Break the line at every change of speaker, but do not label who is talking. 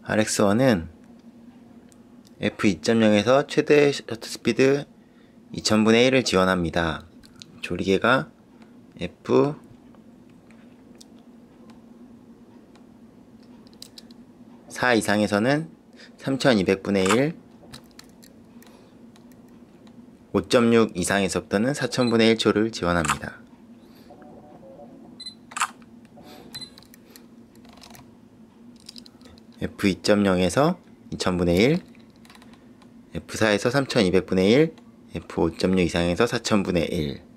RX1은 F2.0에서 최대 셔터 스피드 2000분의 1을 지원합니다. 조리개가 F 4 이상에서는 3200분의 1, 5.6 이상에서부터는 4000분의 1초를 지원합니다. F2.0에서 2000분의 1, F4에서 3200분의 1, F5.6 이상에서 4000분의 1,